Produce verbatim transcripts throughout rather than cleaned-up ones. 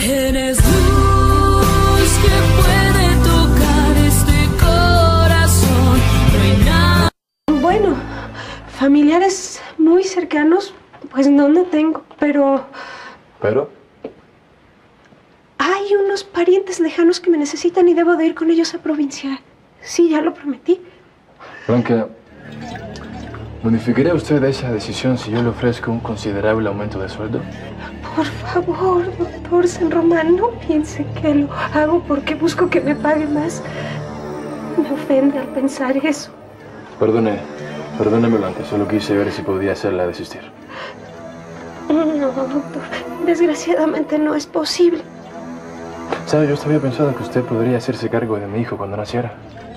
Eres luz que puede tocar este corazón. No hay nada. Bueno, familiares muy cercanos, pues no, no tengo, pero... ¿Pero? Hay unos parientes lejanos que me necesitan y debo de ir con ellos a provincia. Sí, ya lo prometí. Blanca, ¿modificaría usted esa decisión si yo le ofrezco un considerable aumento de sueldo? Por favor, doctor San Román, no piense que lo hago porque busco que me pague más. Me ofende al pensar eso. Perdone, perdóneme, Blanca, solo quise ver si podía hacerla desistir. No, doctor, desgraciadamente no es posible. ¿Sabe? Yo había pensado que usted podría hacerse cargo de mi hijo cuando naciera.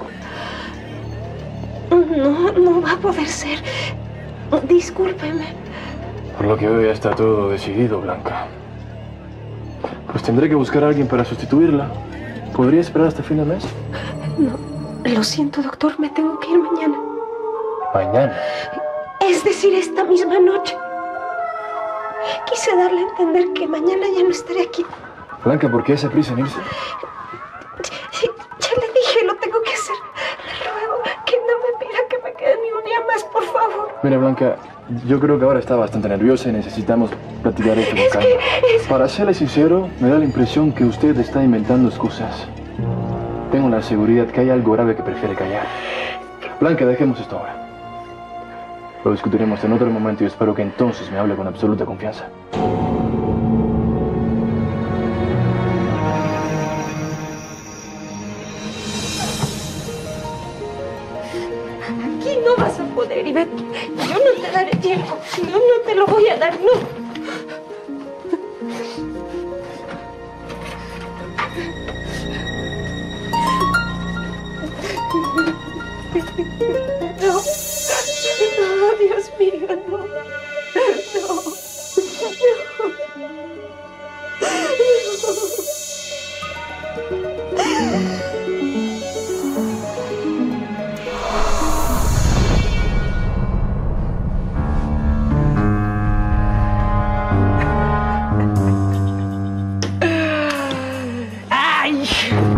No, no va a poder ser. Discúlpeme. Por lo que veo ya está todo decidido, Blanca. Pues tendré que buscar a alguien para sustituirla. ¿Podría esperar hasta fin de mes? No, lo siento, doctor, me tengo que ir mañana. ¿Mañana? Es decir, esta misma noche. Quise darle a entender que mañana ya no estaré aquí. Blanca, ¿por qué esa prisa en irse? Sí, ya le dije, lo tengo que hacer. Le ruego que no me pida que me quede ni un día más, por favor. Mira, Blanca, yo creo que ahora está bastante nerviosa y necesitamos platicar esto con calma. Es... Para serle sincero, me da la impresión que usted está inventando excusas. Tengo la seguridad que hay algo grave que prefiere callar. Blanca, dejemos esto ahora. Lo discutiremos en otro momento y espero que entonces me hable con absoluta confianza. Aquí no vas a poder, Ivette. Yo no te daré tiempo. No, no te lo voy a dar, no. No, no, Dios mío, no, no, no. ¡Ay!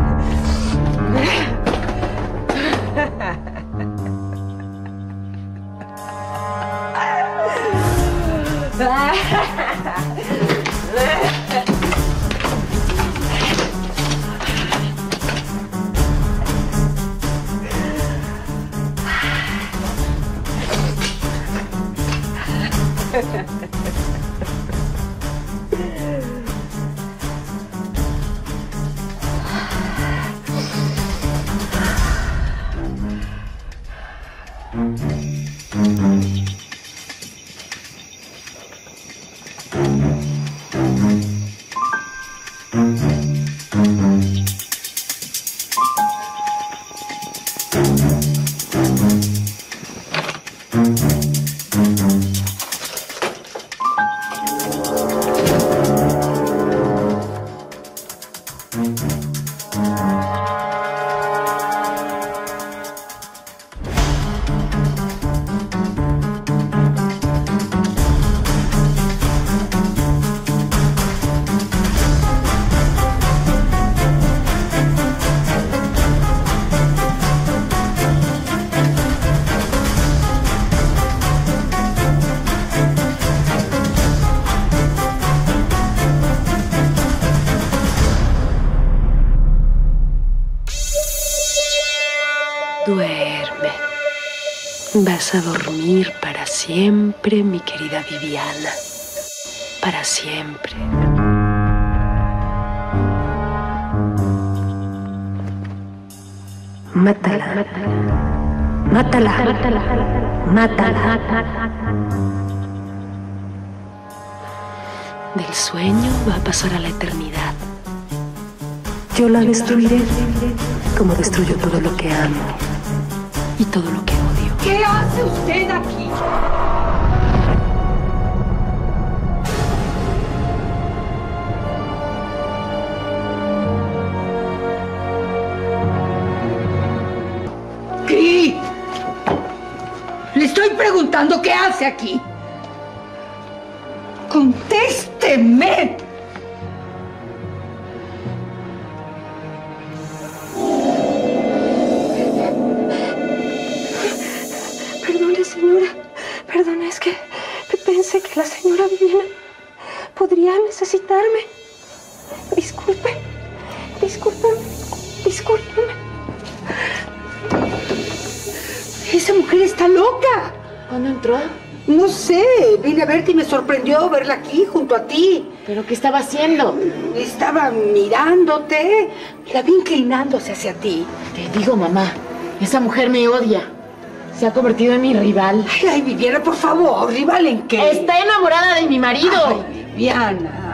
Duerme. Vas a dormir para siempre, mi querida Viviana. Para siempre. Mátala. Mátala. Mátala. Mátala. Del sueño va a pasar a la eternidad. Yo la destruiré como destruyo todo lo que amo y todo lo que odio. ¿Qué hace usted aquí? ¿Qué? Le estoy preguntando qué hace aquí. ¡Contésteme! pensé que la señora Viviana podría necesitarme. Disculpe, discúlpeme, discúlpeme. Esa mujer está loca. ¿Cuándo entró? No sé, vine a verte y me sorprendió verla aquí junto a ti. ¿Pero qué estaba haciendo? Estaba mirándote, la vi inclinándose hacia ti. Te digo, mamá, esa mujer me odia. Se ha convertido en mi rival. Ay, ay, Viviana, por favor, ¿rival en qué? Está enamorada de mi marido. Ay, Viviana.